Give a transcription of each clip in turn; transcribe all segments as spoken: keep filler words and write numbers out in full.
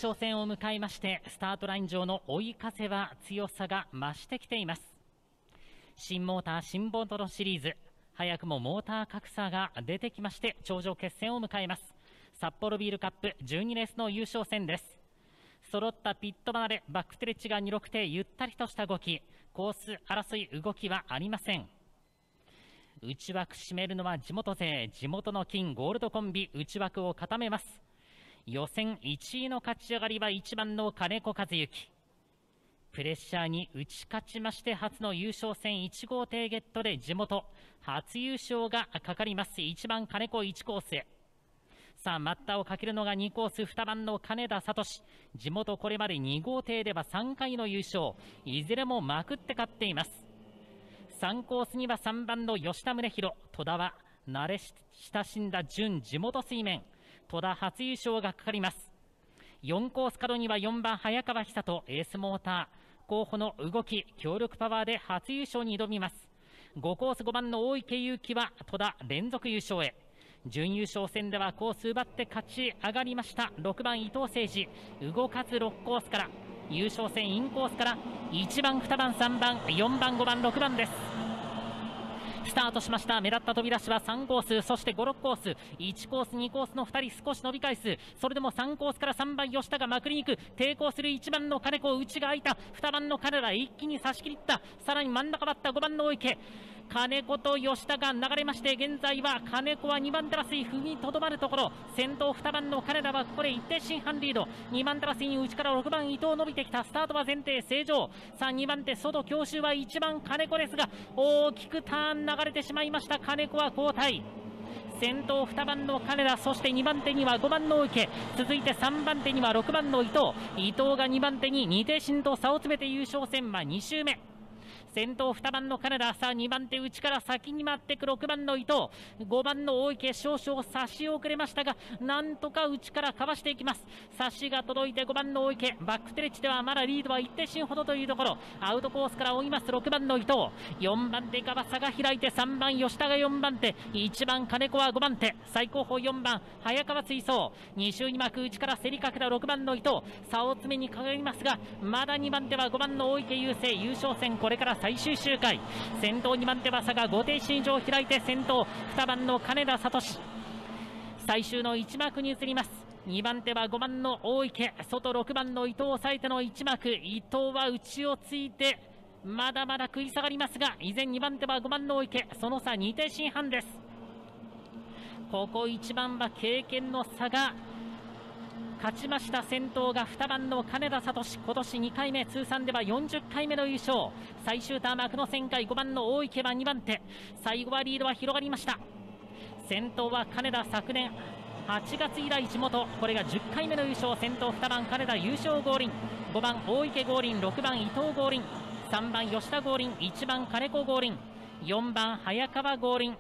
勝戦を迎えまして、スタートライン上の追い風は強さが増してきています。新モーター新ボトロシリーズ、早くもモーター格差が出てきまして、頂上決戦を迎えます。札幌ビールカップじゅうにレースの優勝戦です。揃ったピット離れ、バックストレッチがにろくてゆったりとした動き、コース争い動きはありません。内枠締めるのは地元勢、地元の金ゴールドコンビ、内枠を固めます。予選いちいの勝ち上がりはいちばんの金子和幸。プレッシャーに打ち勝ちまして、初の優勝戦いち号艇ゲットで地元初優勝がかかります。いちばん金子いちコースへ。さあ待ったをかけるのがにコース、にばんの金田聡。地元これまでに号艇ではさんかいの優勝、いずれもまくって勝っています。さんコースにはさんばんの吉田宗弘。戸田は慣れ親しんだ準地元水面、戸田初優勝がかかります。よんコース角にはよんばん早川久人。エースモーター候補の動き、強力パワーで初優勝に挑みます。ごコースごばんの大池優希は戸田連続優勝へ。準優勝戦ではコース奪って勝ち上がりましたろくばん伊藤誠司。動かずろっコースから、優勝戦インコースからいちばんにばんさんばんよんばんごばんろくばんです。スタートしました。目立った飛び出しはさんコース、そしてご、ろっコース、いちコースにコースのふたり少し伸び返す。それでもさんコースからさんばん吉田がまくりに行く。抵抗するいちばんの金子、内が空いた。にばんの金田、一気に差し切った。さらに真ん中バッターごばんの大池、金子と吉田が流れまして、現在は金子はにばん手争い踏みとどまるところ。先頭にばんの金田はここで一定進半リード。にばん手争いに内からろくばん伊藤伸びてきた。スタートは前提正常。さあにばん手外強襲はいちばん金子ですが、大きくターン流れてしまいました。金子は交代。先頭にばんの金田、そしてにばん手にはごばんの大池、続いてさんばん手にはろくばんの伊藤。伊藤がにばん手にに艇進と差を詰めて優勝戦はに周目。先頭にばんの金田、さあにばん手内から先に回ってくろくばんの伊藤、ごばんの大池少々差し遅れましたが、なんとか内からかわしていきます。差しが届いてごばんの大池、バックストレッチではまだリードはいち艇進ほどというところ。アウトコースから追いますろくばんの伊藤、よんばん手から差が開いてさんばん吉田がよんばん手、いちばん金子はごばん手、最後方よんばん早川追走。に周に巻く内から競りかけたろくばんの伊藤、差を詰めにかかりますが、まだにばん手はごばんの大池優勢。優勝戦これから最終周回。先頭にばん手は差がご艇進以上開いて、先頭にばんの金田聡、最終のいち幕に移ります。にばん手はごばんの大池、外ろくばんの伊藤を抑えてのいち幕。伊藤は内をついてまだまだ食い下がりますが、依然にばん手はごばんの大池、その差に艇進半です。ここいちばんは経験の差が勝ちました。先頭がにばんの金田聡、今年にかいめ、通算ではよんじゅっかいめの優勝。最終ターン幕の旋回、ごばんの大池はにばん手、最後はリードは広がりました。先頭は金田、昨年はちがつ以来地元、これがじゅっかいめの優勝。先頭にばん金田優勝合輪、ごばん大池合輪、ろくばん伊藤合輪、さんばん吉田合輪、いちばん金子合輪、よんばん早川合輪。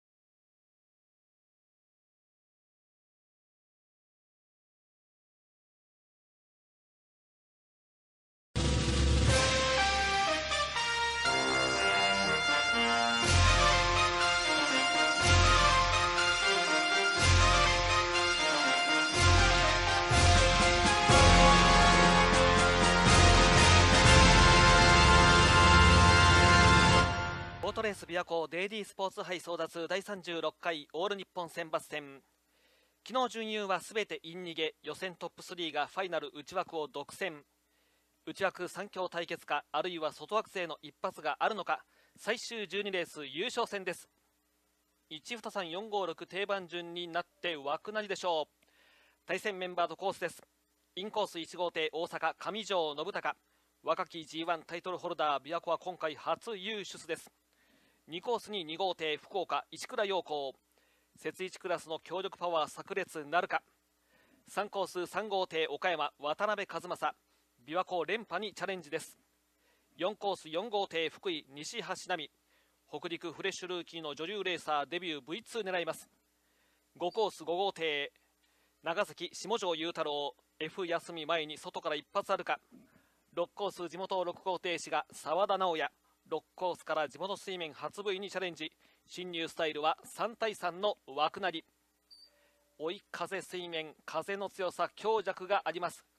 オートレース琵琶湖デイリースポーツ杯争奪だいさんじゅうろっかいオール日本選抜戦。昨日準優はすべてイン逃げ、予選トップスリーがファイナル内枠を独占。内枠さん強対決か、あるいは外枠勢の一発があるのか。最終じゅうにレース優勝戦です。いち、に、さん、よん、ご、ろく定番順になって枠なりでしょう。対戦メンバーとコースです。インコースいち号艇大阪上条信孝、若き ジーワン タイトルホルダー琵琶湖は今回初優出です。にコースにに号艇福岡市倉陽光、雪一クラスの強力パワー炸裂なるか。さんコースさん号艇岡山渡辺和正、琵琶湖連覇にチャレンジです。よんコースよん号艇福井西橋奈美、北陸フレッシュルーキーの女流レーサーデビュー ブイツー 狙います。ごコースご号艇長崎下條雄太郎、 F 休み前に外から一発あるか。ろっコース地元ろく号艇滋賀澤田直也、ろっコースから地元水面初 V にチャレンジ。進入スタイルはさん対さんの枠なり。追い風水面、風の強さ強弱があります。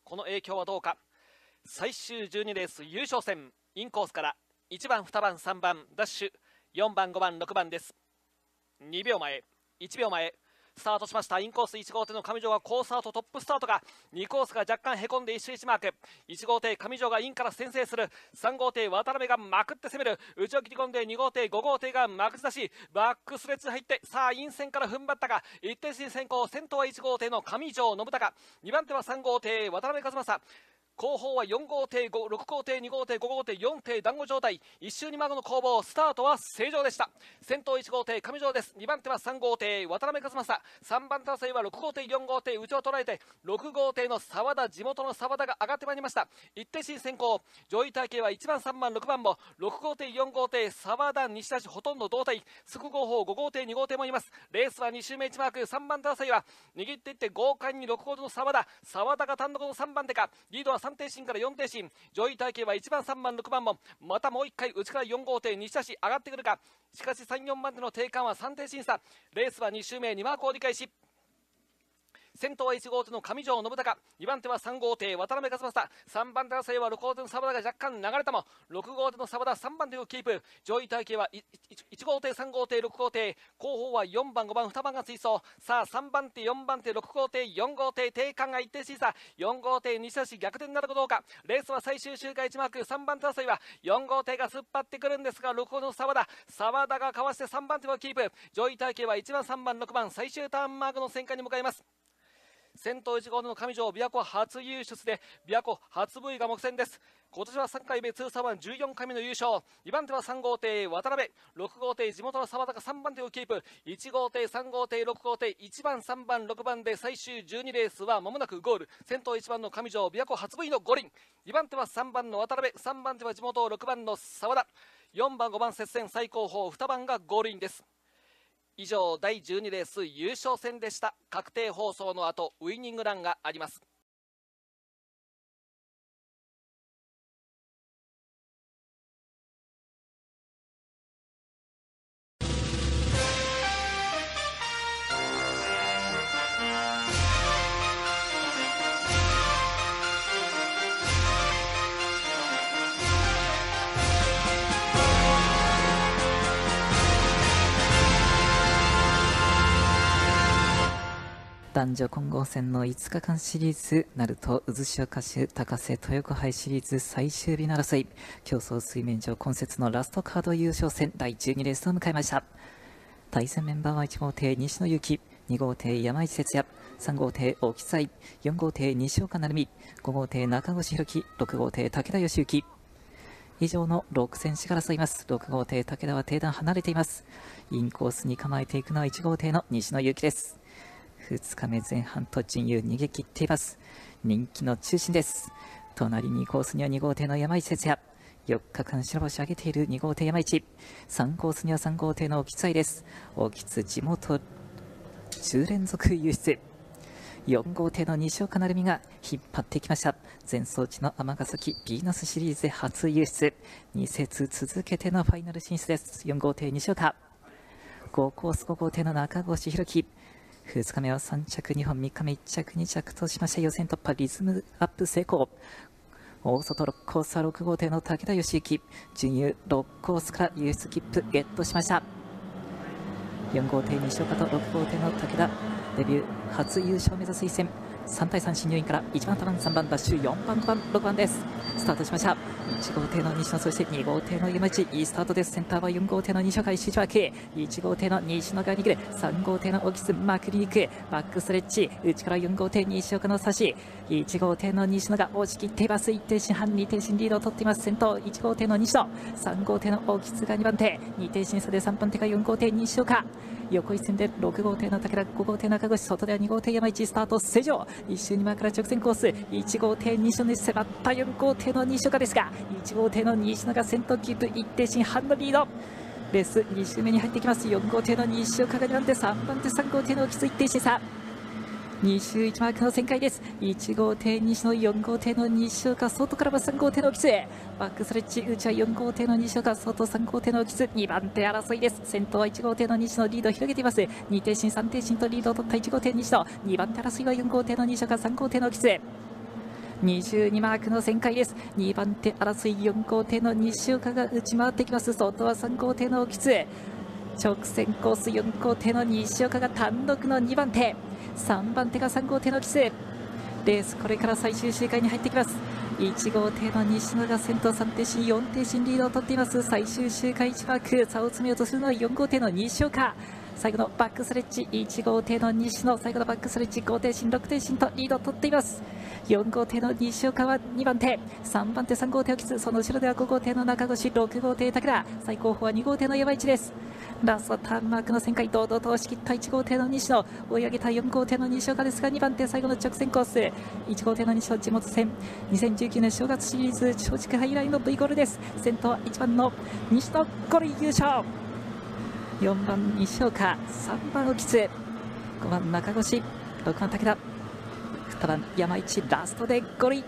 この影響はどうか。最終じゅうにレース優勝戦、インコースからいちばん、にばん、さんばんダッシュ、よんばん、ごばん、ろくばんです。にびょうまえ、いちびょうまえスタートしました。インコースいち号艇の上条が好スタート、トップスタートがにコースが若干へこんで一周いちマーク。いち号艇上条がインから先制する。さん号艇渡辺がまくって攻める。内を切り込んでに号艇ご号艇がまく出し、バックスレッジ入って、さあイン線から踏ん張ったが一定進先行。先頭はいち号艇の上条信孝、にばん手はさん号艇渡辺和正、後方はよん号艇、ろく号艇、に号艇、ご号艇、よん艇団子状態。一周に孫の攻防、スタートは正常でした。先頭いち号艇上条です。にばん手はさん号艇渡辺和正、さんばん手争いはろく号艇、よん号艇内を捉えて、ろく号艇の澤田、地元の澤田が上がってまいりました。一定進先行。上位体系はいちばん、さんばん、ろくばんもろく号艇、よん号艇澤田、西田氏ほとんど同体。すぐ後方ご号艇、に号艇もいます。レースはに周目いちマーク。さんばん手争いは握っていって豪快にろく号艇の澤田、澤田が単独のさんばん手か。リードはさん艇進からよん艇進。上位体系はいちばん、さんばん、ろくばんもまたもういっかい内からよん号艇西田氏上がってくるか。しかしさん、よんばん手の定冠はさん艇審査。レースはに周目にマーク折り返し。先頭はいち号艇の上条信孝、にばん手はさん号艇渡辺和正、さんばん手争いはろく号艇の澤田が若干流れたもろく号艇の澤田さんばん手をキープ。上位体系はいち号艇、さん号艇、ろく号艇、後方はよんばん、ごばん、にばんが追走。さあさんばん手、よんばん手、ろく号艇、よん号艇定冠が一定審査。よん号艇西田氏逆転になるかどうか。レースは最終周回いちマーク。さんばん手争いはよん号艇が突っ張ってくるんですが、ろく号艇の澤田澤田がかわしてさんばん手をキープ。上位体系はいちばん、さんばん、ろくばん最終ターンマークの旋回に向かいます。先頭いち号艇の上条、琵琶湖初優出で琵琶湖初 V が目前です。今年はさんかいめ通算はじゅうよんかいめの優勝。にばん手はさん号艇渡辺、ろく号艇地元の澤田がさんばん手をキープ。いち号艇、さん号艇、ろく号艇、いちばん、さんばん、ろくばんで最終じゅうにレースは間もなくゴール。先頭いちばんの上条、琵琶湖初 V の五輪、にばん手はさんばんの渡辺、さんばん手は地元ろくばんの澤田、よんばん、ごばん接戦、最後方にばんがゴールインです。以上だいじゅうにレース優勝戦でした。確定放送の後ウイニングランがあります。 男女混合戦のいつかかんシリーズ、鳴門渦潮歌手高瀬豊子杯シリーズ最終日の争い、競争水面上今節のラストカード優勝戦だいじゅうにレースを迎えました。対戦メンバーはいち号艇西野有希、に号艇山市哲也、さん号艇沖西、よん号艇西岡成美、ご号艇中越弘樹、ろく号艇武田義行。以上のろく選手が争います。ろく号艇武田は定段離れています。インコースに構えていくのはいち号艇の西野有希です。ふつかめ前半と陣優逃げ切っています。人気の中心です。隣にコースにはに号艇の山市哲也、よっかかん白星上げているに号艇山市、さんコースにはさん号艇の沖津です。沖津地元じゅう連続優出、よん号艇の西岡成美が引っ張ってきました。前走地の尼崎ビーナスシリーズで初優出、に節続けてのファイナル進出です。よん号艇西岡、ごコースご号艇の中越弘樹、ふつかめはさん着にほん、みっかめいっ着に着としまして予選突破、リズムアップ成功。大外ろくコースはろく号艇の武田義行、準優ろくコースから優出切符ゲットしました。よん号艇西岡とろく号艇の武田、デビュー初優勝を目指す一戦、さん対さん進入員からいちばん、にばん、さんばんダッシュ、よんばん、ごばん、ろくばんです。スタートしました。いち号艇の西野、そしてに号艇の山内、いいスタートです。センターはよん号艇の西岡、石脇、いち号艇の西野が逃げる、さん号艇の沖津、まくりに行く、バックストレッチ、内からよん号艇西岡の差し、いち号艇の西野が押し切っています。いち艇進半、に艇進リードを取っています。先頭いち号艇の西野、さん号艇の沖津がにばん手、に艇進差でさんばん手がよん号艇西岡、横一線でろく号艇の武田、ご号艇中越、外ではに号艇山市、スタート正常、一周に前から直線コース、いち号艇西野に迫ったよん号艇の西岡ですが、いち号艇の西野が先頭キープ、いち艇進半のリード。レースに周目に入っていきます。よん号艇の西岡がにばん手、さんばん手さん号艇の沖津、いち艇進差、に周いちマークの旋回です。いち号艇西野、よん号艇の西岡、外からはさん号艇の沖津、バックストレッチ、内はよん号艇の西岡、外さん号艇の沖津、にばん手争いです。先頭はいち号艇の西野、リードを広げています。に艇進さん艇進とリードを取ったいち号艇西野、にばん手争いはよん号艇の西岡、さん号艇の沖津。 にじゅうにマークの旋回です。にばん手争い、よん号艇の西岡が打ち回ってきます。外はさん号艇の興津、直線コースよん号艇の西岡が単独のにばん手、さんばん手がさん号艇の興津。レースこれから最終周回に入ってきます。いち号艇の西野が先頭、さん艇進、よん艇進リードを取っています。最終周回いちマーク、差を詰めようとするのはよん号艇の西岡。最後のバックストレッチ、いち号艇の西野、最後のバックストレッチ、ご艇進、ろく艇進とリードを取っています。よん号艇の西岡はにばん手、さんばん手さん号艇をキス、その後ろではご号艇の中越、ろく号艇武田、最後方はに号艇の山市です。ラストターンマークの旋回、堂々と押し切ったいち号艇の西野、追い上げたよん号艇の西岡ですが、にばん手最後の直線コース、いち号艇の西野、地元戦にせんじゅうきゅうねん正月シリーズ松竹杯以来の V ゴールです。先頭はいちばんの西野、ゴール優勝。よんばん西岡、さんばん興津、ごばん中越、ろくばん武田、にばん山市、ラストでゴール。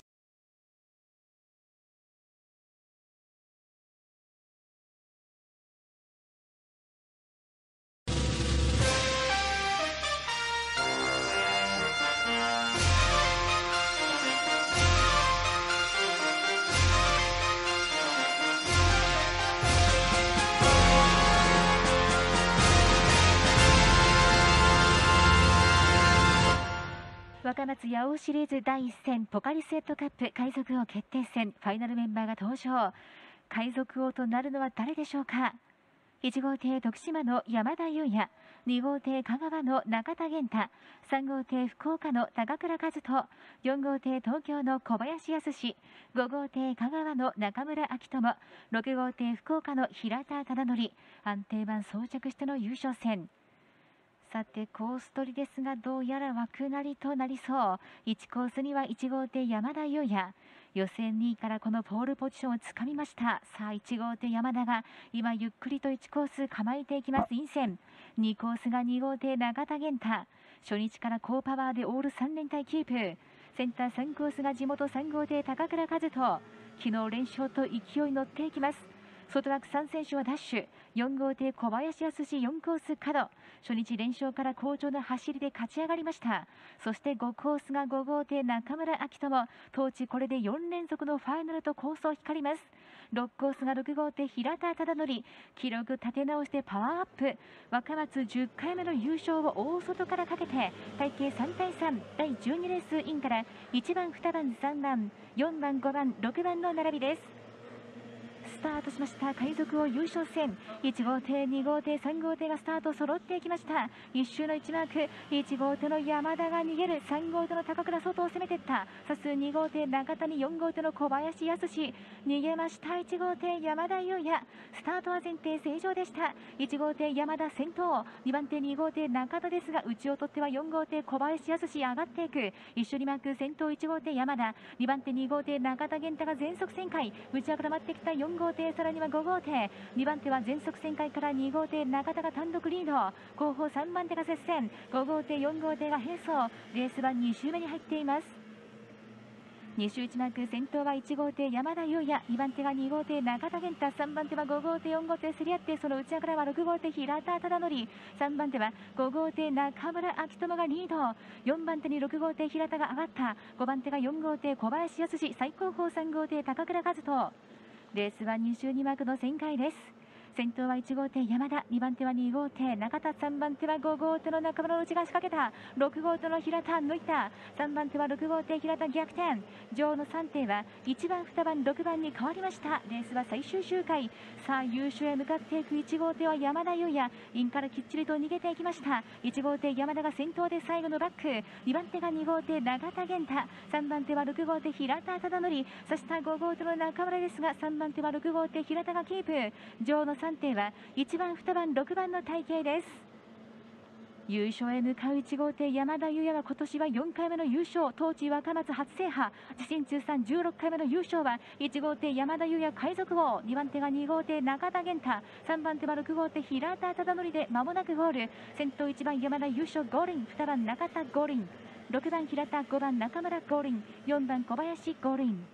若松八尾シリーズだいいっ戦ポカリスエットカップ海賊王決定戦、ファイナルメンバーが登場。海賊王となるのは誰でしょうか。いち号艇徳島の山田裕也、に号艇香川の中田源太、さん号艇福岡の高倉和人、よん号艇東京の小林康、ご号艇香川の中村明智、ろく号艇福岡の平田忠則、安定版装着しての優勝戦。さてコース取りですが、どうやら枠なりとなりそう。いちコースにはいち号艇山田裕也、予選にいからこのポールポジションをつかみました。さあいち号艇山田が今ゆっくりといちコース構えていきます。インセンにコースがに号艇中田源太、初日から高パワーでオールさん連隊キープ。センターさんコースが地元さん号艇高倉和人、昨日連勝と勢いに乗っていきます。外枠さん選手はダッシュ、よん号艇小林康、よんコース角、初日連勝から好調な走りで勝ち上がりました。そしてごコースがご号艇中村明智、当地これでよん連続のファイナルとコースを光ります。ろくコースがろく号艇平田忠則、記録立て直してパワーアップ、若松じゅっかいめの優勝を大外からかけて体系さん対さん、だいじゅうにレースインからいちばん、にばん、さんばん、よんばん、ごばん、ろくばんの並びです。スタートしました海賊王優勝戦、いち号艇、に号艇、さん号艇がスタート揃っていきました。いっ周のいちマーク、いち号艇の山田が逃げる、さん号艇の高倉外を攻めていった。さすに号艇中谷、よん号艇の小林康、逃げました。いち号艇山田裕也、スタートは前提正常でした。いち号艇山田先頭、にばん手に号艇中田ですが、内を取ってはよん号艇小林康上がっていく。一緒にマーク先頭いち号艇山田、にばん手に号艇中田源太が全速旋回、内側から待ってきたよん号艇、さらにはご号艇、にばん手は全速旋回からに号艇中田が単独リード、後方さんばん手が接戦、ご号艇よん号艇が並走、レースはに周目に入っています。に周いちマーク、先頭はいち号艇山田裕也、にばん手がに号艇中田源太、さんばん手はご号艇よん号艇競り合って、その内側からはろく号艇平田忠則、さんばん手はご号艇中村明智がリード、よんばん手にろく号艇平田が上がった、ごばん手がよん号艇小林康、最後方さん号艇高倉和人。レースはに周にマークの旋回です。先頭はいち号艇山田、にばん手はに号艇中田、さんばん手はご号艇の中村の内が仕掛けた、ろく号艇の平田抜いた、さんばん手はろく号艇平田逆転、上のさん艇はいちばん、にばん、ろくばんに変わりました。レースは最終周回、さあ優勝へ向かっていくいち号艇は山田裕也、インからきっちりと逃げていきました。いち号艇山田が先頭で最後のバック、にばん手がに号艇永田源太、さんばん手はろく号艇平田忠則、そしてご号艇の中村ですが、さんばん手はろく号艇平田がキープ、上のさん艇はいちばん、にばん、ろくばんの体系です。優勝へ向かういち号艇山田裕也は今年はよんかいめの優勝、当地若松初制覇、自身通算じゅうろっかいめの優勝はいち号艇山田裕也海賊王、にばん手がに号艇中田源太、さんばん手はろく号艇平田忠則で間もなくゴール。先頭いちばん山田優勝ゴールイン、にばん中田ゴールイン、ろくばん平田、ごばん中村ゴールイン、よんばん小林ゴールイン、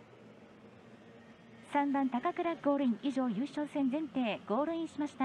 さんばん高倉ゴールイン。以上優勝戦前提ゴールインしました。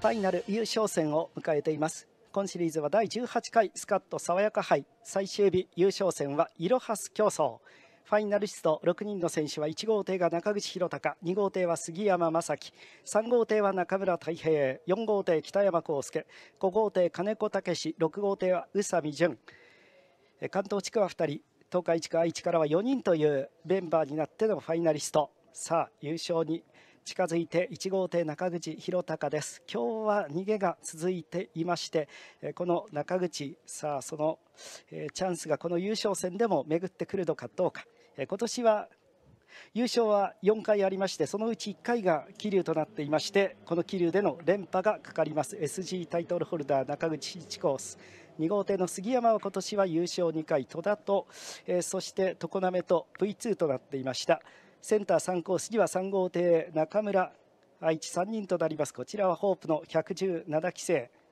ファイナル優勝戦を迎えています。今シリーズはだいじゅうはちかいスカッと爽やか杯最終日、優勝戦はイロハス競争。ファイナリストろくにんの選手は、いち号艇が中口博隆、に号艇は杉山正樹、さん号艇は中村太平、よん号艇北山康介、ご号艇金子武史、ろく号艇は宇佐美純。関東地区はふたり、東海地区愛知からはよにんというメンバーになってのファイナリスト。さあ優勝に近づいていち号艇中口博隆です。今日は逃げが続いていまして、この中口、さあそのチャンスがこの優勝戦でも巡ってくるのかどうか。今年は優勝はよんかいありまして、そのうちいっかいが桐生となっていまして、この桐生での連覇がかかります エスジー タイトルホルダー中口一コース。に号艇の杉山は今年は優勝にかい、戸田と、えー、そして常滑と ブイツー となっていました。センターさんコースにはさん号艇中村愛知さんにんとなります。こちらはホープのひゃくじゅうななきせい。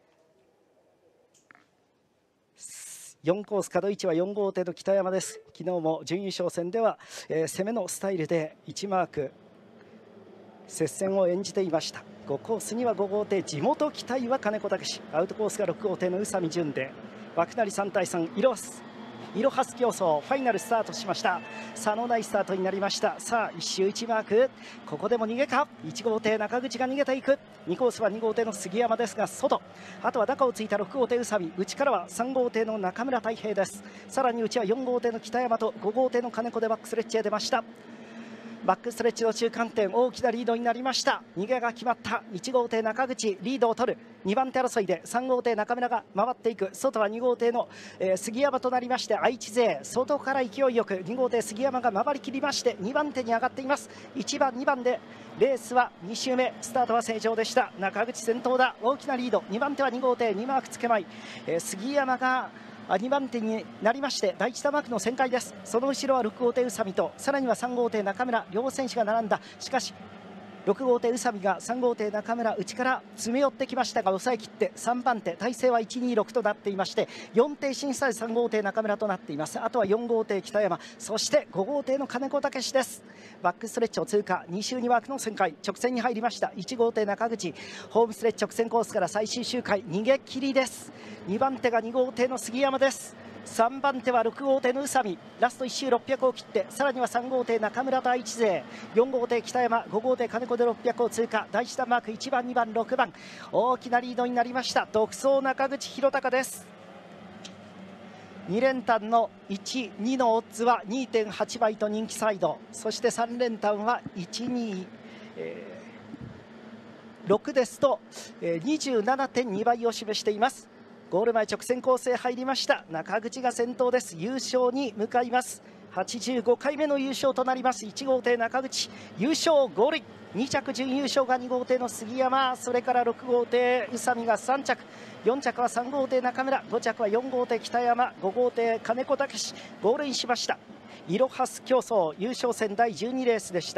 よんコース角位置はよん号艇の北山です。昨日も準優勝戦では、えー、攻めのスタイルでいちマーク接戦を演じていました。ごコースにはご号艇地元期待は金子武史、アウトコースがろく号艇の宇佐美純で、枠なりさんたいさんイロハスイロハス競争ファイナルスタートしました。差のないスタートになりました。さあいち周いちマーク、ここでも逃げか。いち号艇中口が逃げていく。にコースはに号艇の杉山ですが外、あとは高をついたろく号艇宇佐美、内からはさん号艇の中村太平です。さらに内はよん号艇の北山とご号艇の金子でバックストレッチへ出ました。バックストレッチの中間点、大きなリードになりました。逃げが決まった。いち号艇中口リードを取る。にばん手争いでさん号艇中村が回っていく。外はに号艇の、えー、杉山となりまして、愛知勢外から勢いよくに号艇杉山が回りきりましてにばん手に上がっています。いちばんにばんでレースはに周目、スタートは正常でした。中口先頭だ、大きなリード。にばん手はに号艇にマークつけまい、えー、杉山がにばん手になりまして、第一タマークの旋回です。その後ろはろく号艇宇佐美と、さらにはさん号艇中村、両選手が並んだ。しかしろく号艇宇佐美がさん号艇中村内から詰め寄ってきましたが抑えきってさんばん手、体勢はいちにろくとなっていまして、よん艇審査でさん号艇中村となっています。あとはよん号艇北山、そしてご号艇の金子武史です。バックストレッチを通過、に周に枠の旋回、直線に入りました。いち号艇中口、ホームストレッチ直線コースから最終周回逃げ切りです。にばん手がに号艇の杉山です。さんばん手はろく号艇の宇佐美、ラストいち周ろっぴゃくを切って、さらにはさん号艇中村と愛知勢、よん号艇北山、ご号艇金子でろっぴゃくを通過。第一弾マークいちばんにばんろくばん、大きなリードになりました。独走中口博隆です。に連単のいち、にのオッズは にてんはち 倍と人気サイド、そしてさん連単はいち、に、えー、ろくですと、えー、にじゅうななてんに 倍を示しています。ゴール前直線構成入りました。中口が先頭です。優勝に向かいます。はちじゅうごかいめの優勝となります。いち号艇中口優勝ゴールイン、に着準優勝がに号艇の杉山、それからろく号艇宇佐美がさん着、よん着はさん号艇中村、ご着はよん号艇北山、ご号艇金子武史、ゴールインしました。イロハス競争優勝戦だいじゅうにレースでした。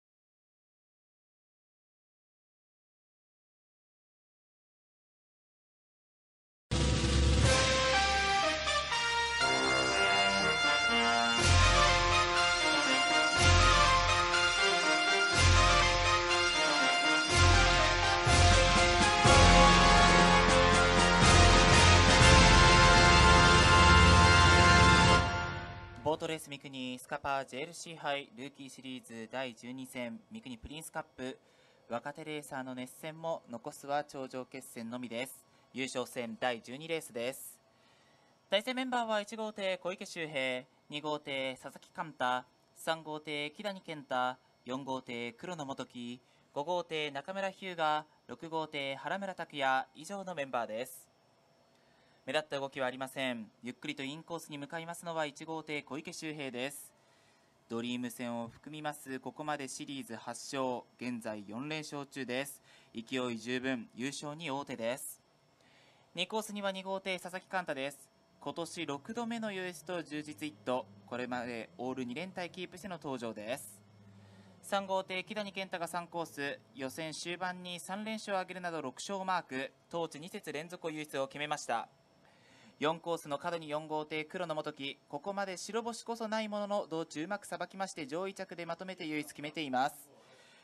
ボートレース三国スカパー ジェーエルシー 杯ルーキーシリーズだいじゅうに戦三国プリンスカップ、若手レーサーの熱戦も残すは頂上決戦のみです。優勝戦だいじゅうにレースです。対戦メンバーはいち号艇小池周平、に号艇佐々木寛太、さん号艇木谷健太、よん号艇黒野元樹、ご号艇中村日向、ろく号艇原村拓也、以上のメンバーです。目立った動きはありません。ゆっくりとインコースに向かいますのはいち号艇小池周平です。ドリーム戦を含みますここまでシリーズはち勝、現在よん連勝中です。勢い十分、優勝に王手です。にコースにはに号艇佐々木寛太です。今年ろくどめの ユーエス と充実一途、これまでオールに連隊キープしての登場です。さん号艇木谷健太がさんコース、予選終盤にさん連勝を挙げるなどろく勝をマーク、当地に節連続優勝を決めました。よんコースの角によん号艇黒野元樹、ここまで白星こそないものの道中うまくさばきまして上位着でまとめて唯一決めています。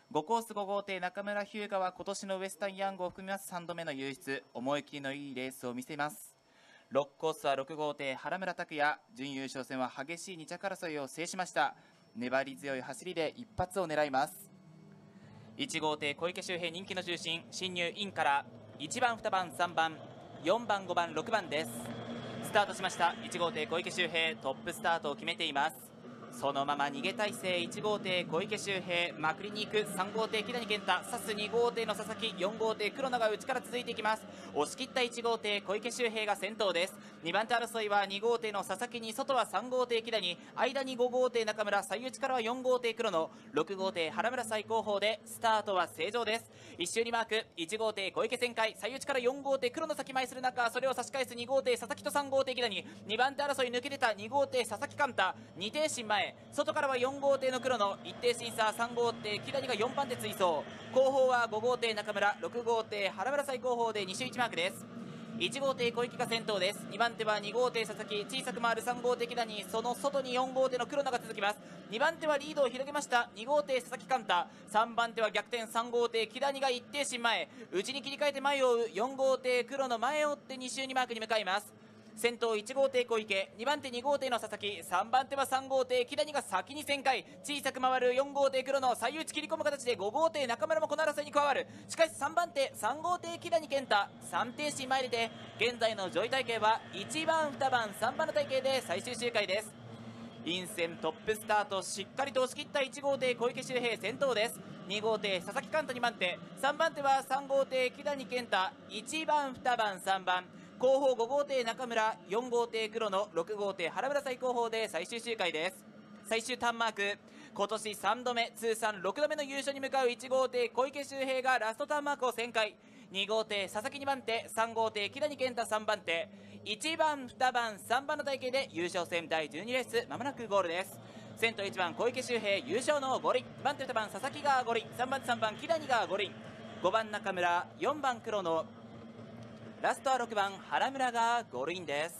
ごコースご号艇中村日向は今年のウエスタンヤングを含みますさんどめの優出、思い切りのいいレースを見せます。ろくコースはろく号艇原村拓也、準優勝戦は激しいに着争いを制しました。粘り強い走りで一発を狙います。いち号艇小池周平、人気の中心、進入インからいちばんにばんさんばんよんばんごばんろくばんです。スタートしました。いち号艇小池周平、トップスタートを決めています。そのまま逃げ体勢、いち号艇小池周平、まくりに行くさん号艇木谷健太、さすに号艇の佐々木、よん号艇黒野が内から続いていきます。押し切ったいち号艇小池周平が先頭です。にばん手争いはに号艇の佐々木に、外はさん号艇木谷、間にご号艇中村、最内からはよん号艇黒野、ろく号艇原村最後方でスタートは正常です。一周にマーク、いち号艇小池旋回、最内からよん号艇黒野先前する中、それを差し返すに号艇佐々木とさん号艇木谷、にばん手争い抜け出たに号艇佐々木寛太、に艇進前、外からはよん号艇の黒野、いち艇審査さん号艇木谷がよんばん手追走、後方はご号艇中村、ろく号艇原村最後方でに周いちマークです。いち号艇小池が先頭です。にばん手はに号艇佐々木、小さく回るさん号艇木谷、その外によん号艇の黒野が続きます。にばん手はリードを広げましたに号艇佐々木寛太、さんばん手は逆転さん号艇木谷がいち艇進前、内に切り替えて前を追うよん号艇黒野、前を追ってに周にマークに向かいます。先頭いち号艇小池、にばん手に号艇の佐々木、さんばん手はさん号艇木谷が先に旋回、小さく回るよん号艇黒野、最内切り込む形でご号艇中村もこの争いに加わる。しかしさんばん手さん号艇木谷健太、さん艇進前出て、現在の上位体系はいちばんにばんさんばんの体系で最終周回です。陰線トップスタートしっかりと押し切ったいち号艇小池周平先頭です。に号艇佐々木寛太にばん手、さんばん手はさん号艇木谷健太、いちばんにばんさんばん、後方ご号艇中村、よん号艇黒野、ろく号艇原村最後方で最終周回です。最終ターンマーク、今年さんどめ通算ろくどめの優勝に向かういち号艇小池周平がラストターンマークを旋回、に号艇佐々木にばん手、さん号艇木谷健太さんばん手、いちばんにばんさんばんの体系で優勝戦だいじゅうにレースまもなくゴールです。先頭いちばん小池周平優勝の五輪、にばん手にばん佐々木が五輪、さんばん手さんばん木谷が五輪、ごばん中村、よんばん黒野、ラストはろくばん原村がゴールインです。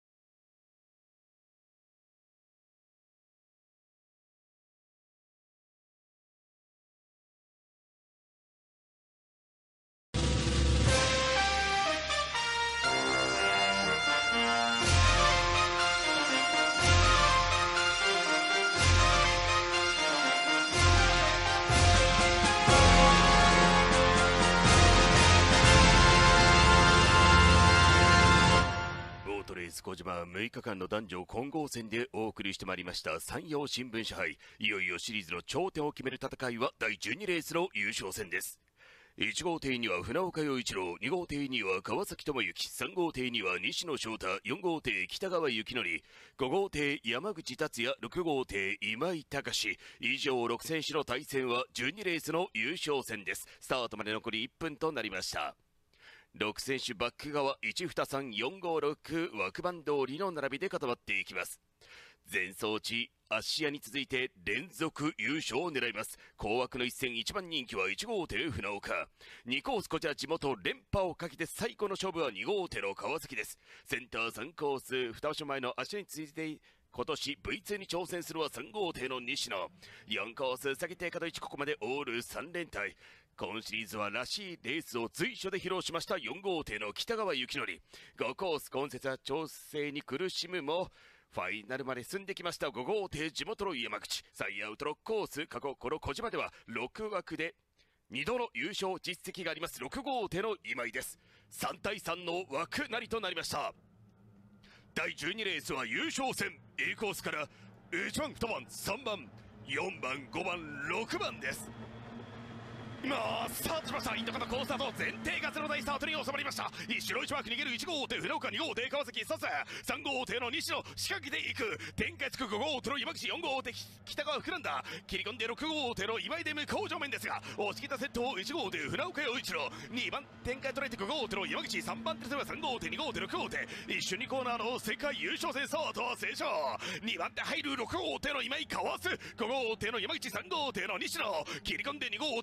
小島むいかかんの男女混合戦でお送りしてまいりました山陽新聞社杯、いよいよシリーズの頂点を決める戦いはだいじゅうにレースの優勝戦です。いち号艇には船岡洋一郎、に号艇には川崎智之、さん号艇には西野翔太、よん号艇北川幸則、ご号艇山口達也、ろく号艇今井隆、以上ろく選手の対戦はじゅうにレースの優勝戦です。スタートまで残りいっぷんとなりました。ろく選手バック側いち、に、さん、よん、ご、ろく枠番通りの並びで固まっていきます。前走地芦屋に続いて連続優勝を狙います。高枠の一戦、いちばん人気はいち号艇船岡、にコースこちら地元連覇をかけて最高の勝負はに号艇の川崎です。センターさんコースに場所前の芦屋に続いて今年 ブイツー に挑戦するはさん号艇の西野、よんコース下げて角いち、ここまでオールさん連隊、今シリーズはらしいレースを随所で披露しましたよん号艇の北川幸則、ごコース今節は調整に苦しむもファイナルまで進んできましたご号艇地元の山口、最アウトろくコース過去この小島ではろく枠でにどの優勝実績がありますろく号艇の今井です。さん対さんの枠なりとなりました。だいじゅうにレースは優勝戦 A コースからいちばん、にばん、さんばん、よんばん、ごばん、ろくばんです。今スタートしました。インド型好スタート、前提がゼロ台スタートに収まりました。一白一枠逃げるいち号艇船岡、に号艇川崎さす、さん号艇の西野仕掛けていく、展開つくご号艇の山口、よん号艇北川膨らんだ、切り込んでろく号艇の今井で向こう上面ですが、押し切ったセットをいち号艇船岡洋一郎、にばん展開捉えてご号艇の山口、さんばん手はさん号艇、に号艇、ろく号艇、一緒にコーナーの世界優勝戦、さあとは正常、にばん手入るろく号艇の今井かわす、ご号艇の山口、さん号艇の西野切り込んでに号艇川崎、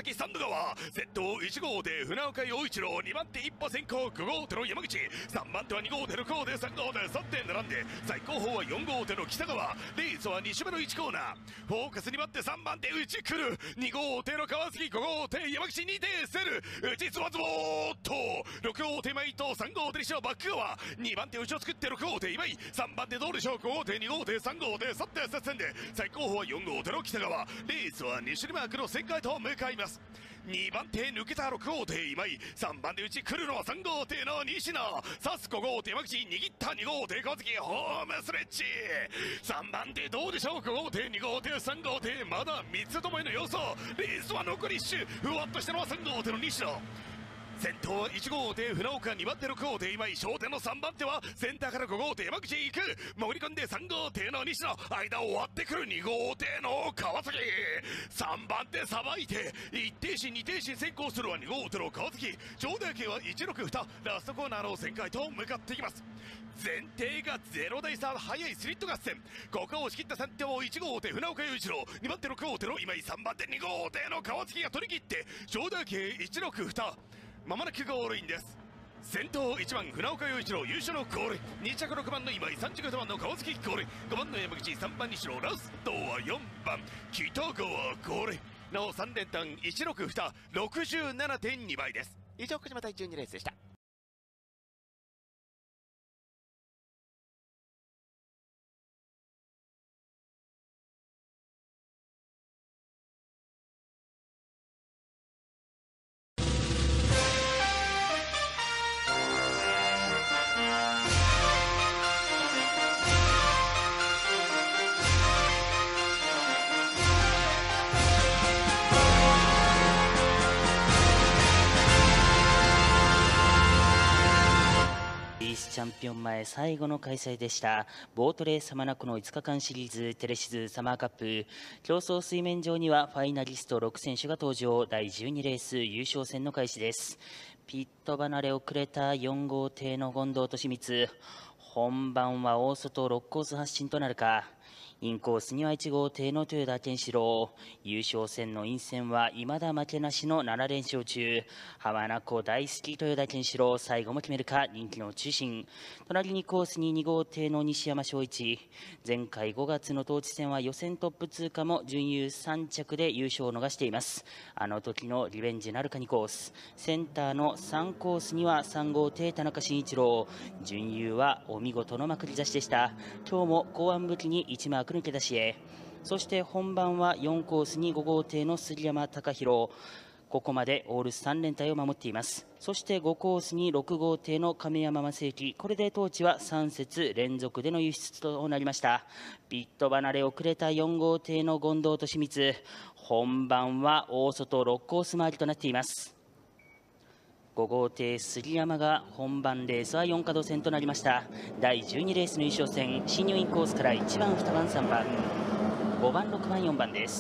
木三度川、先頭いち号艇船岡陽一郎、にばん手一歩先行ご号艇の山口、さんばん手はに号艇のろ号艇、さん号艇さん手並んで、最後方はよん号艇の北川、レースはに周目のいちコーナー、フォーカスにばん手さんばん手内来る、に号艇の川崎、ご号艇山口、に艇セル、内ズワズボーっとろく号艇前とさん号艇西のバック側、にばん手内を作ってろく号艇今井、さんばん手どうでしょう、ご号艇に号艇さん号艇さん艇接戦で、最後方はよん号艇の北川、レースはに周マークの旋回と向かいます。にばん手抜けたろく号艇今井、さんばん手内来るのはさん号艇の西野、刺すご号艇山口、握ったに号艇川崎、ホームスレッチ、さんばん手どうでしょう、ご号艇に号艇さん号艇、まだみっつどもえの要素、レースは残りいっ周、ふわっとしたのはさん号艇の西野、先頭はいち号艇船岡、にばん手ろく号艇今井、焦点のさんばん手はセンターからご号艇山口へ行く、潜り込んでさん号艇の西野、間を割ってくるに号艇の川崎、さんばん手さばいていち艇進に艇進先行するはに号艇の川崎、上台形はいちろくに、ラストコーナーの旋回と向かっていきます。前提がゼロ台差、速いスリット合戦、ここを押し切ったさん手をいち号艇船岡雄一郎、にばん手ろく号艇の今井、さんばん手に号艇の川崎が取り切って上台形いちろくに、まもなくゴールインです。先頭いちばん船岡陽一郎優勝のゴール、に着ろくばんの今井、さん着ごばんの川崎ゴール、ごばんの山口、さんばん西野、ラストはよんばん北川ゴール、なおさん連単いちろくに、ろくじゅうななてんに 倍です。以上小島第じゅうにレースでした。 チャンピオン前最後の開催でしたボートレース浜名湖のいつかかんシリーズテレシズサマーカップ、競争水面上にはファイナリストろく選手が登場。だいじゅうにレース優勝戦の開始です。ピット離れ遅れたよん号艇の権藤利光、本番は大外ろくコース発進となるか。インコースにはいち号艇の豊田健志郎、優勝戦の陰線は未だ負けなしのなな連勝中。浜名湖大好き豊田健志郎、最後も決めるか。人気の中心、隣にコースにに号艇の西山翔一、前回ごがつの当地戦は予選トップ通過も準優さん着で優勝を逃しています。あの時のリベンジなるかにコース、センターのさんコースにはさん号艇田中慎一郎、準優はお見事のまくり出しでした。今日も後半武器にいちマーク抜け出しへ。そして本番はよんコースにご号艇の杉山貴弘、ここまでオールさん連隊を守っています。そしてごコースにろく号艇の亀山正幸、これで当地はさん節連続での輸出となりました。ピット離れ遅れたよん号艇の権藤利光、本番は大外ろくコース回りとなっています。ご号艇杉山が本番レースはよん角戦となりました。だいじゅうにレースの優勝戦、新入インコースからいちばんにばんさんばんごばんろくばんよんばんです。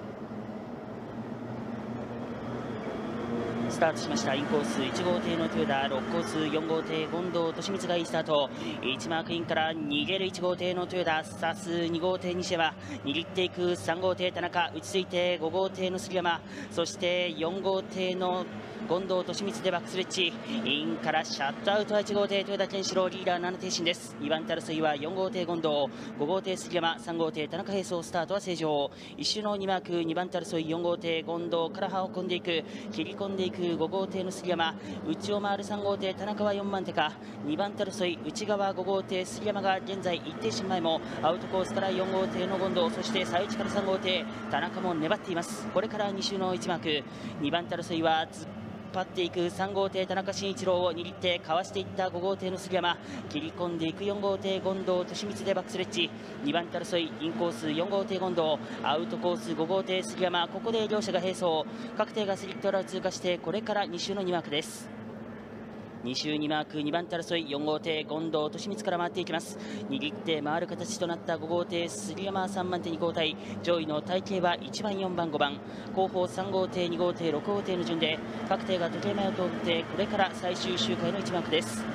スタートしました。インコースいち号艇の豊田、ろくコースよん号艇権藤利光がいいスタート。いちマークインから逃げるいち号艇の豊田、さすに号艇西山、握っていくさん号艇田中、打ち着いてご号艇の杉山、そしてよん号艇の権藤利光でバックスレッチ、インからシャットアウトはいち号艇豊田健志郎、リーダーなな艇進です。にばん手争いはよん号艇権藤、ご号艇杉山、さん号艇田中平装、スタートは正常。一周のにマーク、にばん手争いよん号艇権藤から運んでいく、切り込んでいくご号艇の杉山、内を回るさん号艇田中はよんばん手か。にばん手争い内側ご号艇杉山が現在いち艇進前もアウトコースからよん号艇の権藤、そして最内からさん号艇田中も粘っています。これからに周のいちマーク、にばん手争いは突っ張っていくさん号艇田中慎一郎を握ってかわしていったご号艇の杉山、切り込んでいくよん号艇権藤利光でバックスレッチ、にばん手争いインコースよん号艇権藤、アウトコースご号艇杉山、ここで両者が並走、各艇がスリットラを通過してこれからに周のにマークです。に周にマーク、にばん手争いよん号艇権藤利光から回っていきます。握って回る形となったご号艇杉山、さんばん手に交代、上位の隊形はいちばんよんばんごばん、後方さん号艇に号艇ろく号艇の順で各艇が時計前を通ってこれから最終周回のいちマークです。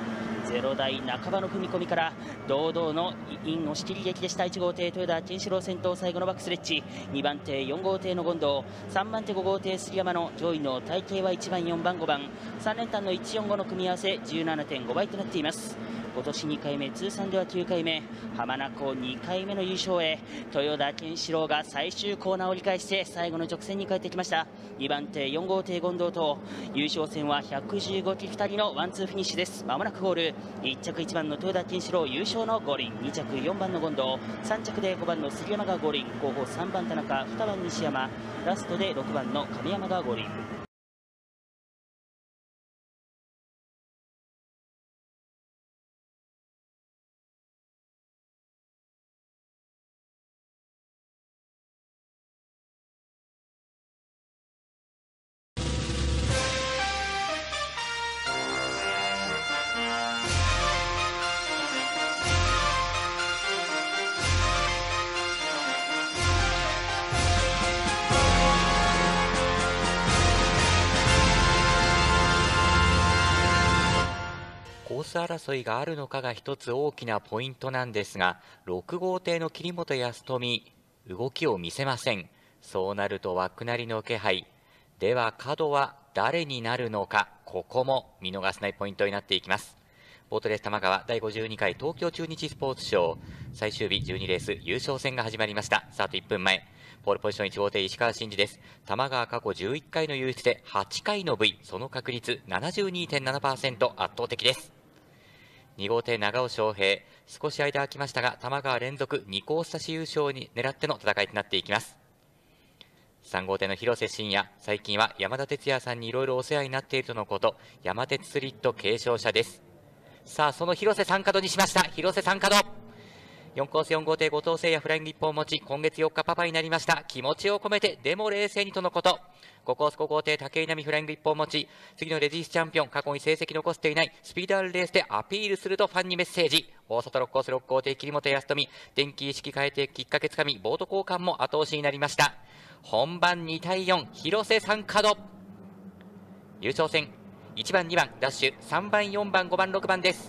ゼロ台半ばの踏み込みから堂々のイン押し切り劇でした。いち号艇豊田健志郎先頭、最後のバックスレッジ。にばん手よん号艇の権藤、さんばん手ご号艇杉山の上位の体型はいちばんよんばんごばん、さん連単のいちよんごの組み合わせ じゅうななてんご 倍となっています。今年にかいめ、通算ではきゅうかいめ、浜名湖にかいめの優勝へ、豊田健志郎が最終コーナーを折り返して最後の直線に帰ってきました。にばん手よん号艇権藤と優勝戦はひゃくじゅうごきふたりのワンツーフィニッシュです。まもなくゴール。いっ着いちばんの豊田健志郎優勝の五輪、に着よんばんの権藤、さん着でごばんの杉山が五輪、後方さんばん田中、にばん西山、ラストでろくばんの亀山が五輪。 コース争いがあるのかが一つ大きなポイントなんですが、ろく号艇の桐本康富、動きを見せません。そうなると枠なりの気配では、角は誰になるのか、ここも見逃せないポイントになっていきます。ボートレース玉川だいごじゅうにかい東京中日スポーツ賞最終日じゅうにレース優勝戦が始まりました。スタートいっぷんまえ、ポールポジションいち号艇石川真司です。玉川過去じゅういっかいの優出ではちかいの V、 その確率 ななじゅうにてんななパーセント、 圧倒的です。に号艇長尾翔平、少し間空きましたが玉川連続にコース差し優勝に狙っての戦いとなっていきます。さん号艇の広瀬真也、最近は山田哲也さんにいろいろお世話になっているとのこと。山鉄スリット継承者です。さあその広瀬三角にしました。広瀬三角よんコースよん号艇後藤誠也フライング一本持ち、今月よっかパパになりました。気持ちを込めてでも冷静にとのこと。ごコースご号艇武井波フライング一本持ち、次のレディースチャンピオン、過去に成績残していないスピードあるレースでアピールするとファンにメッセージ。大外ろくコースろく号艇桐本康富、電気意識変えてきっかけつかみ、ボート交換も後押しになりました。本番にたいよん、広瀬三角優勝戦いちばんにばんダッシュ、さんばんよんばんごばんろくばんです。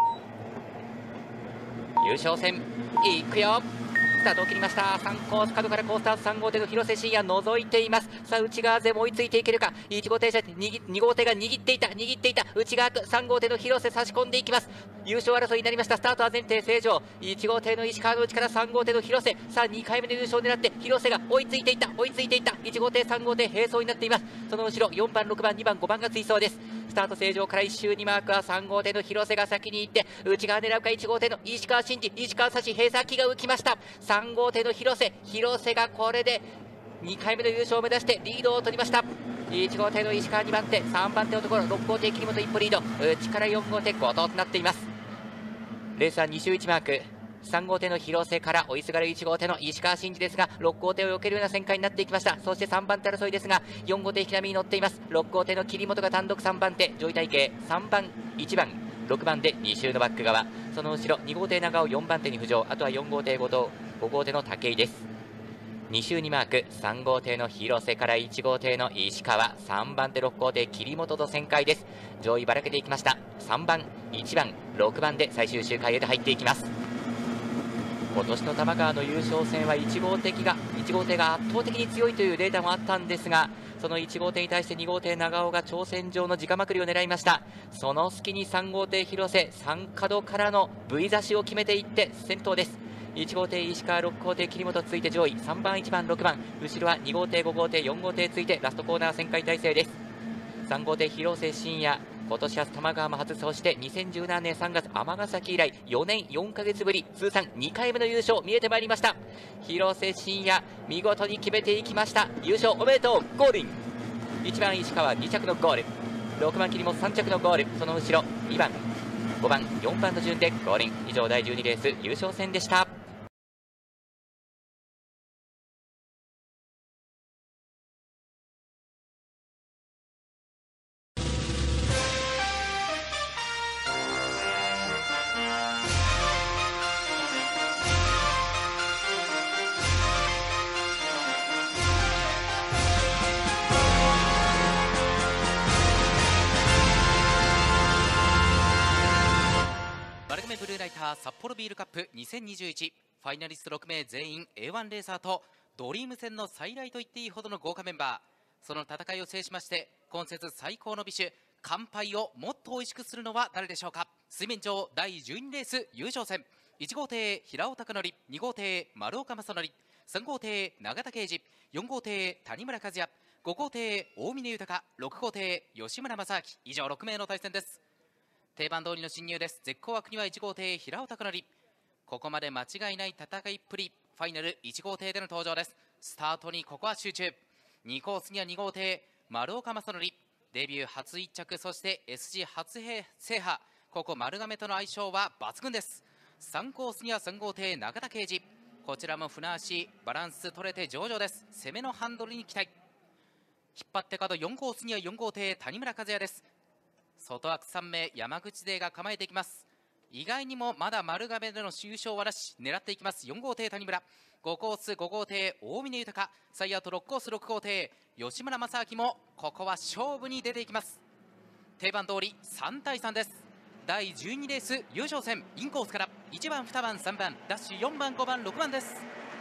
優勝戦いくよ。スタートを切りました。さんコース角からコースタートさん号艇の広瀬真也覗いています。さあ内側勢も追いついていけるか。いち号艇に号艇が握っていた握っていた内側さん号艇の広瀬差し込んでいきます。優勝争いになりました。スタートは前提正常、いち号艇の石川の内からさん号艇の広瀬、さあにかいめの優勝を狙って広瀬が追いついていった追いついていった。いち号艇さん号艇並走になっています。その後ろよんばんろくばんにばんごばんが追走です。スタート正常からいっ周にマークはさん号艇の広瀬が先に行って、内側狙うかいち号艇の石川真司、石川差し閉鎖機が浮きました。さん号艇の広瀬広瀬がこれでにかいめの優勝を目指してリードを取りました。いち号艇の石川にばん手、さんばん手のところろく号艇桐本一歩リード、内からよん号艇後藤となっています。レースはに周いちマーク、さん号艇の広瀬から追いすがるいち号艇の石川真司ですが、ろく号艇を避けるような旋回になっていきました。そしてさんばん手争いですがよん号艇引き波に乗っています。ろく号艇の桐本が単独さんばん手、上位体系さんばんいちばんろくばんでに周のバック側、その後ろに号艇長尾よんばん手に浮上、あとはよん号艇後藤、ご号艇の武井です。に周にマーク、さん号艇の広瀬からいち号艇の石川、さんばん手ろく号艇桐本と旋回です。上位ばらけていきました。さんばんいちばんろくばんで最終周回へと入っていきます。今年の玉川の優勝戦はいち号艇がいち号艇が圧倒的に強いというデータもあったんですが、そのいち号艇に対してに号艇長尾が挑戦状の直まくりを狙いました。その隙にさん号艇広瀬三角からの V 差しを決めていって先頭です。いち号艇石川、ろく号艇桐本ついて上位、さんばんいちばんろくばん、後ろはに号艇ご号艇よん号艇ついてラストコーナー旋回体制です。さん号艇広瀬真也、今年は玉川も初、そしてにせんじゅうななねんさんがつ尼崎以来よねんよんかげつぶり、通算にかいめの優勝見えてまいりました。広瀬真也見事に決めていきました。優勝おめでとう。ゴールイン。いちばん石川に着のゴール、ろくばん桐本さん着のゴール、その後ろにばんごばんよんばんの順でゴールイン。以上だいじゅうにレース優勝戦でした。 ター札幌ビールカップにせんにじゅういち、ファイナリストろくめい全員 エーワン レーサーとドリーム戦の再来と言っていいほどの豪華メンバー。その戦いを制しまして今節最高の美酒乾杯をもっと美味しくするのは誰でしょうか。水面上だいじゅうにレース優勝戦、いち号艇平尾貴則、に号艇丸岡正則、さん号艇永田圭司、よん号艇谷村和也、ご号艇大峰豊、ろく号艇吉村正明、以上ろくめいの対戦です。定番通りの侵入です。絶好枠にはいち号艇平尾貴則、ここまで間違いない戦いっぷり。ファイナルいち号艇での登場です。スタートにここは集中。にコースにはに号艇丸岡正則、デビュー初いっ着、そして エスジー 初制覇、ここ丸亀との相性は抜群です。さんコースにはさん号艇永田圭司、こちらも船足バランス取れて上々です。攻めのハンドルに期待。引っ張って角よんコースにはよん号艇谷村和也です。外枠さん名山口勢が構えていきます。意外にもまだ丸亀での優勝はなし、狙っていきます。よん号艇谷村、ごコースご号艇大峰豊、サイアウトろくコースろく号艇吉村正明もここは勝負に出ていきます。定番通りさんたいさんです。だいじゅうにレース優勝戦、インコースからいちばんにばんさんばんダッシュよんばんごばんろくばんです。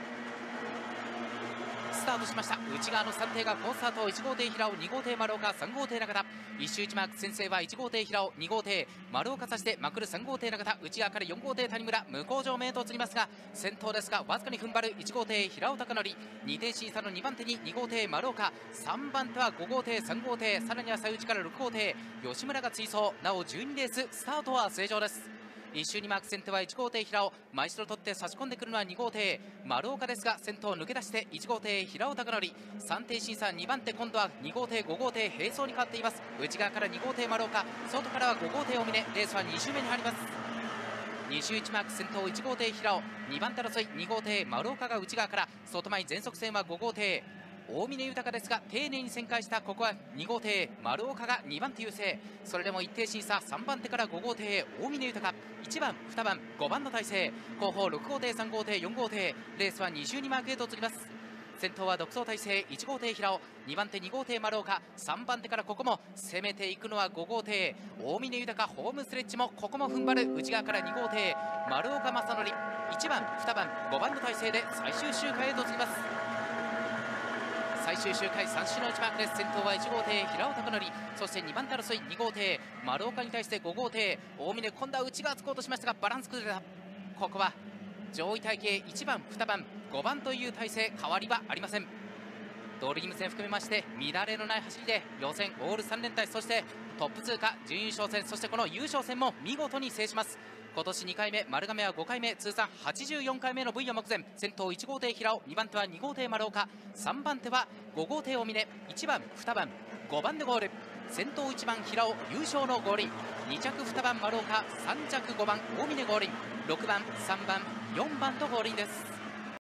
スタートしました。内側のさん艇が好スタート。いち号艇平尾、に号艇丸岡、さん号艇永田、一周いちマーク。先制はいち号艇平尾、に号艇丸岡、さしてまくるさん号艇永田、内側からよん号艇谷村、向こう上面と移りますが先頭ですがわずかに踏ん張るいち号艇平尾貴則、にてん審査のにばん手にに号艇丸岡、さんばん手はご号艇さん号艇、さらには最内からろく号艇吉村が追走。なおじゅうにレーススタートは正常です。一周にマーク。先手はいち号艇平尾、前後ろ取って差し込んでくるのはに号艇丸岡ですが先頭抜け出していち号艇平尾貴則、さん艇審査にばん手、今度はに号艇ご号艇並走に変わっています。内側からに号艇丸岡、外からはご号艇大峰、レースはに周目に入ります。に周いちマーク。先頭いち号艇平尾、にばん手争いに号艇丸岡が内側から、外前全速線はご号艇大峰豊ですが丁寧に旋回した。ここはに号艇丸岡がにばん手優勢。それでも一定審査さんばん手からご号艇大峰豊、いちばんにばんごばんの体勢、後方ろく号艇さん号艇よん号艇、レースはに周にマークへと移ります。先頭は独走体制、いち号艇平尾、にばん手に号艇丸岡、さんばん手からここも攻めていくのはご号艇大峰豊、ホームストレッチもここも踏ん張る。内側からに号艇丸岡正則、いちばんにばんごばんの体勢で最終周回へと移ります。最終周回さん周のいちマークです。先頭はいち号艇平尾貴則、そしてにばん手争いに号艇丸岡に対してご号艇大峰、今度は内側つこうとしましたがバランス崩れた。ここは上位体系いちばんにばんごばんという体勢、変わりはありません。ドリーム戦含めまして乱れのない走りで予選オールさん連隊、そしてトップ通過、準優勝戦、そしてこの優勝戦も見事に制します。今年にかいめ、丸亀はごかいめ、通算はちじゅうよんかいめの V を目前。先頭いち号艇平尾、にばん手はに号艇丸岡、さんばん手はご号艇大峰、いちばんにばんごばんでゴール。先頭いちばん平尾優勝のゴールイン、に着にばん丸岡、さん着ごばん大峰ゴールイン、ろくばんさんばんよんばんとゴールインです。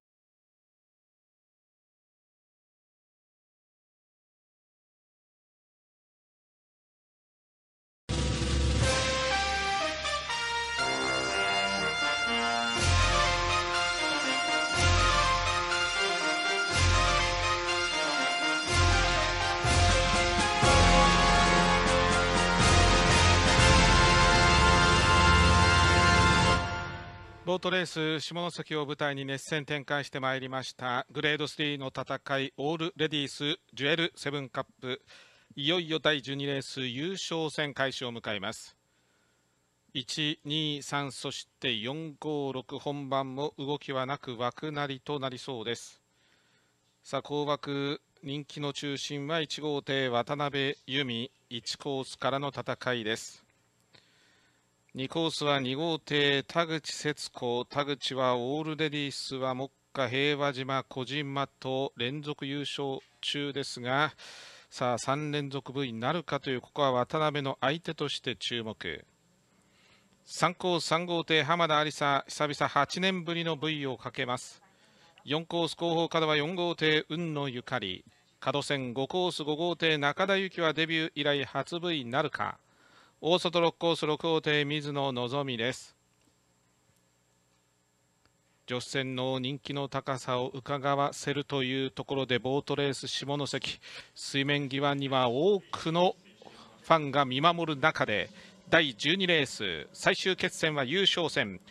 ボートレース下関を舞台に熱戦展開してまいりましたグレードスリーの戦い、オールレディースジュエルセブンカップ、いよいよだいじゅうにレース優勝戦開始を迎えます。いち、に、さん、そしてよん、ご、ろく、本番も動きはなく枠なりとなりそうです。さあ後枠、人気の中心はいち号艇渡辺由美、いちコースからの戦いです。にコースはに号艇田口節子、田口はオールレディースは目下平和島小島と連続優勝中ですが、さあさん連続 V になるかという、ここは渡辺の相手として注目。さんコースさん号艇浜田有沙、久々はちねんぶりの V をかけます。よんコース後方からはよん号艇雲野ゆかり、角線ごコースご号艇中田有紀はデビュー以来初 V になるか。大外ろくコースろく号艇水野のぞみです。女子戦の人気の高さを伺わせるというところで、ボートレース下関、水面際には多くのファンが見守る中でだいじゅうにレース最終決戦は優勝戦、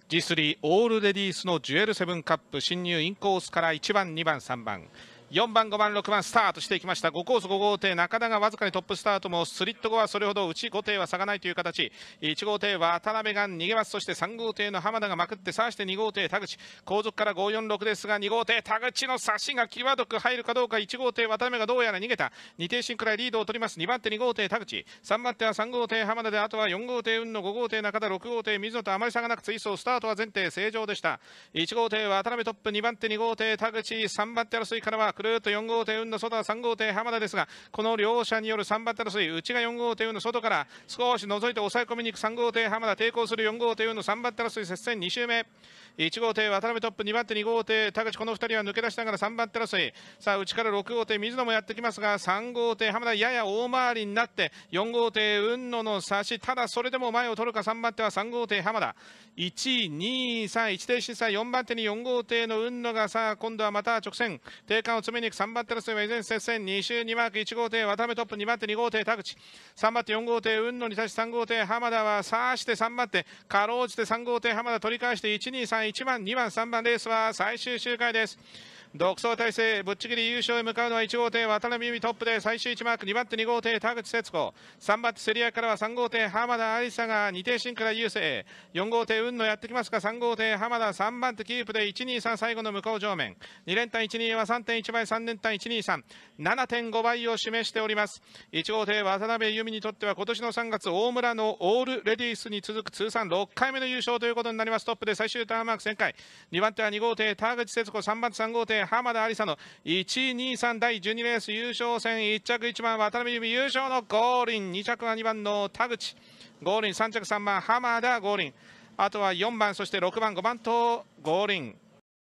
ジースリー オールレディースのジュエルセブンカップ進入インコースからいちばん、にばん、さんばん、よんばん、ごばん、ろくばんスタートしていきました。ごコースご号艇、中田がわずかにトップスタートもスリット後はそれほど内ご艇は差がないという形。いち号艇渡辺が逃げます。そしてさん号艇の浜田がまくって、さあしてに号艇田口、後続からごよんろくですが、に号艇田口の差しが際どく入るかどうか。いち号艇渡辺がどうやら逃げた。に艇進くらいリードを取ります。にばん手に号艇田口、さんばん手はさん号艇浜田で、あとはよん号艇雲野、ご号艇中田、ろく号艇水野とあまり差がなく追走。スタートは全艇正常でした。いち号艇渡辺トップ、にばん手に号艇田口、さんばん手争いからはくるっとよん号艇雲野、外はさん号艇浜田ですが、この両者によるさんばん手争い、内がよん号艇雲野、外から少し覗いて抑え込みに行くさん号艇浜田、抵抗するよん号艇雲野、さんばん手争い接戦に周目。いち号艇渡辺トップ、にばん手に号艇田口、このふたりは抜け出しながらさんばん手争い。さあ内からろく号艇水野もやってきますが、さん号艇浜田やや大回りになってよん号艇雲野の差し、ただそれでも前を取るか。さんばん手はさん号艇浜田、いち、に、さん、いち艇審査、よんばん手によん号艇の雲野が、さあ今度はまた直線定間を詰めに行く。さんばん手争いは依然接戦、に周にマーク。いち号艇渡辺トップ、にばん手に号艇田口、さんばん手よん号艇雲野に対しさん号艇浜田はさあしてさんばん手かろうじてさん号艇浜田取り返して、いち、に、さん、いちばん、にばん、さんばん、レースは最終周回です。独走体制、ぶっちぎり優勝へ向かうのはいち号艇渡辺美美トップで最終いちマーク。にばん手に号艇田口節子、さんばん手競り合いからはさん号艇浜田有沙がに艇進から優勢、よん号艇雲野やってきますが、さん号艇浜田さんばん手キープでいち、に、さん、最後の向こう上面に連単いち、には さんてんいち 倍、さん連単いち、に、さん ななてんご 倍を示しております。いち号艇渡辺由美にとっては今年のさんがつ大村のオールレディースに続く通算ろっかいめの優勝ということになります。トップで最終ターンマーク旋回、にばん手はに号艇田口節子、さんばん手さん号艇浜田有沙のいち、に、さんだいじゅうにレース優勝戦、いっ着いちばん渡辺由美優勝のゴーリン、に着はにばんの田口ゴーリン、さん着さんばん浜田ゴーリン、あとはよんばんそしてろくばんごばんとゴーリン。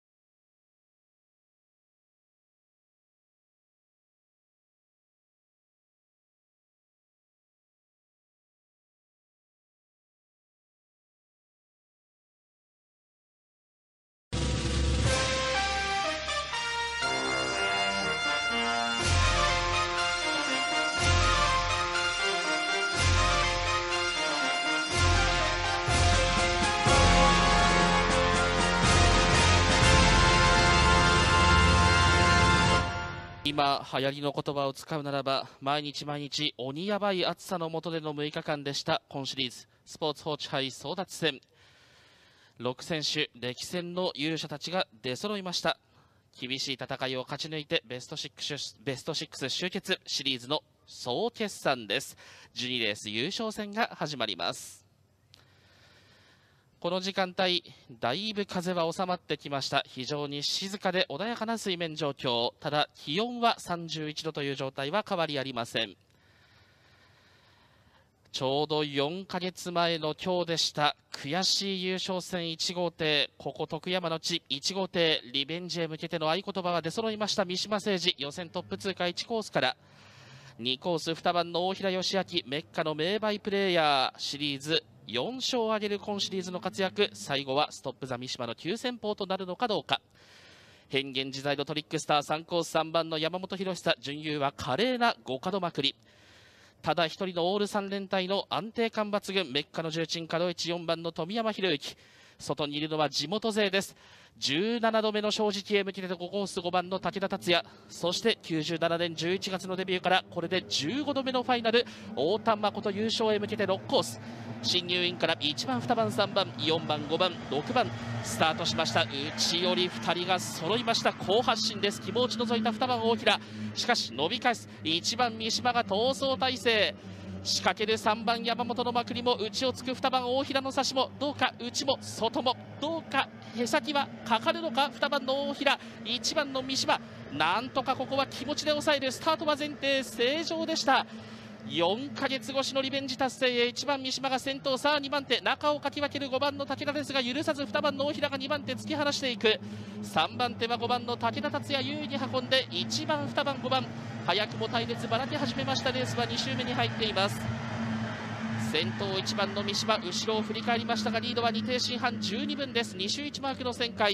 今流行りの言葉を使うならば、毎日毎日鬼やばい暑さの下でのむいかかんでした。今シリーズスポーツ報知杯争奪戦、ろく選手歴戦の勇者たちが出揃いました。厳しい戦いを勝ち抜いてベストろく、ベストろく集結、シリーズの総決算です。じゅうにレース優勝戦が始まります。この時間帯、だいぶ風は収まってきました。非常に静かで穏やかな水面状況。ただ気温はさんじゅういちどという状態は変わりありません。ちょうどよんかげつまえの今日でした。悔しい優勝戦いち号艇、ここ徳山の地いち号艇、リベンジへ向けての合言葉が出揃いました。三島誠司、予選トップ通過いちコースから、にコースにばんの大平義明、メッカの名バイプレーヤー、シリーズよん勝を挙げる今シリーズの活躍。最後はストップザ三島のきゅう戦法となるのかどうか。変幻自在のトリックスター、さんコースさんばんの山本博久、準優は華麗なご角まくり。ただ一人のオールさん連隊の安定感抜群、メッカの重鎮角一よんばんの富山博之、外にいるのは地元勢です。じゅうななどめの正直へ向けてごコースごばんの武田達也、そしてきゅうじゅうななねんじゅういちがつのデビューからこれでじゅうごどめのファイナル、太田誠優勝へ向けてろくコース、新入院からいちばんにばんさんばんよんばんごばんろくばんスタートしました。内寄りふたりが揃いました。好発進です。気持ち除いたにばん大平、しかし伸び返すいちばん三島が逃走体制、仕掛けるさんばん山本のまくりも内をつくにばん大平の差しもどうか、内も外もどうか、へさきはかかるのか。にばんの大平、いちばんの三島、なんとかここは気持ちで抑える。スタートは前提正常でした。よんかげつ越しのリベンジ達成へ、いちばん三島が先頭。さあにばん手、中をかき分けるごばんの武田ですが許さず、にばんの大平がにばん手突き放していく。さんばん手はごばんの武田達也優位に運んで、いちばんにばんごばん早くも隊列ばらけ始めました。レースはに周目に入っています。先頭いちばんの三島、後ろを振り返りましたがリードはに艇進半じゅうにぶんです。に周いちマークの旋回、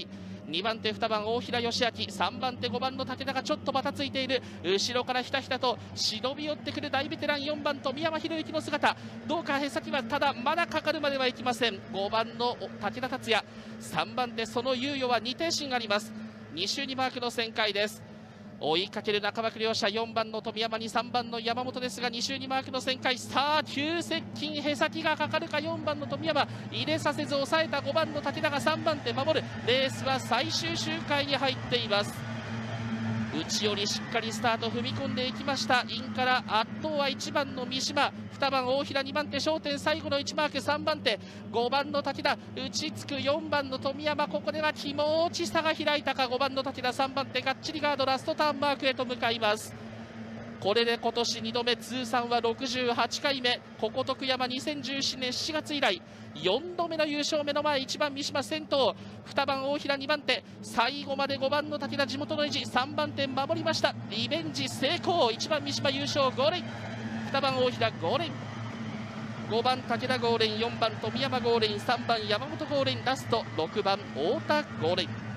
にばん手にばん大平義明、さんばん手ごばんの武田がちょっとバタついている。後ろからひたひたと忍び寄ってくる大ベテランよんばん富山博之の姿、どうかへさきはただまだかかるまではいきません。ごばんの武田達也、さんばん手その猶予はにてん進あります。に周にマークの旋回です。追いかける中枠両者、よんばんの富山にさんばんの山本ですが、に周にマークの旋回、さあ急接近、へさきがかかるか。よんばんの富山入れさせず抑えたごばんの武田がさんばん手守る。レースは最終周回に入っています。内寄りしっかりスタート踏み込んでいきました。インから圧倒はいちばんの三島、にばん大平、にばん手商店最後のいちマーク、さんばん手ごばんの武田打ちつくよんばんの富山、ここでは気持ち差が開いたか。ごばんの武田さんばん手がっちりガード、ラストターンマークへと向かいます。これで今年にどめ、通算はろくじゅうはちかいめ、ここ徳山にせんじゅうななねんしちがつ以来よんどめの優勝。目の前いちばん三島先頭、にばん大平、にばん手最後までごばんの武田地元の意地、さんばん手守りました。リベンジ成功。いちばん三島優勝ゴールイン、にばん大平ゴールイン、ごばん武田ゴールイン、よんばん富山ゴールイン、さんばん山本ゴールイン、ラストろくばん太田ゴールイン。